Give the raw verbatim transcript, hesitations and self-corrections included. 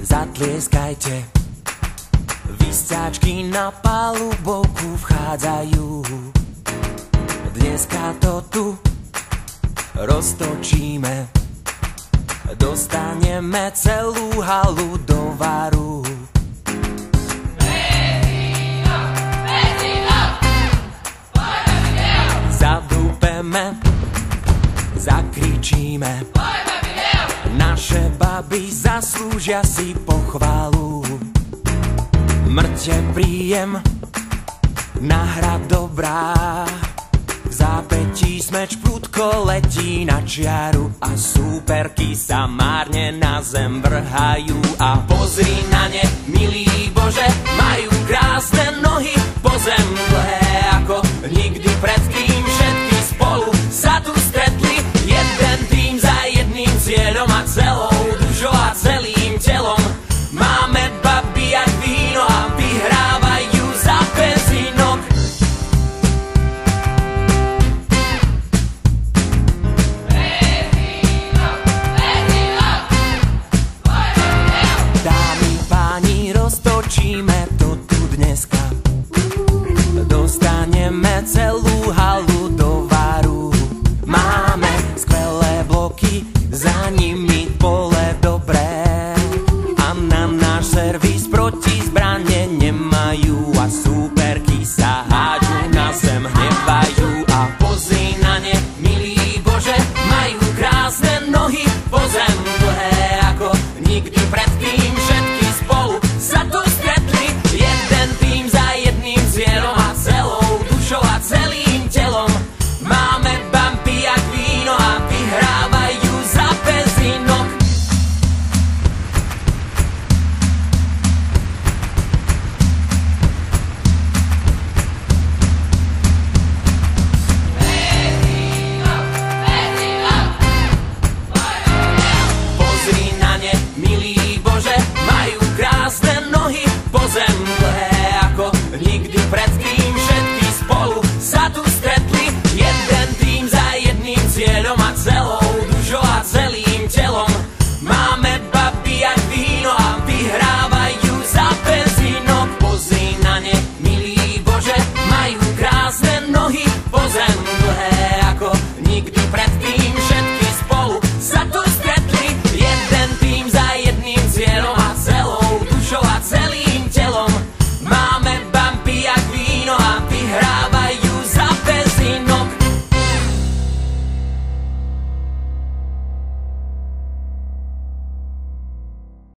Zatlieskajte, vysťačky na palubovku vchádzajú. Dneska to tu roztočíme, dostaneme celú halu do varu. Zadúpeme, zakričíme, naše baby zaslúžia si pochvalu. Mŕte príjem, náhra dobrá, v zápätí smeč prudko letí na čiaru a súperky sa márne na zem vrhajú. A pozri na ne, milý Bože, majú krásne nohy po zem dlhé ako nikdy predtým. Všetky spolu sa tu stretli, jeden tým za jedným cieľom a celou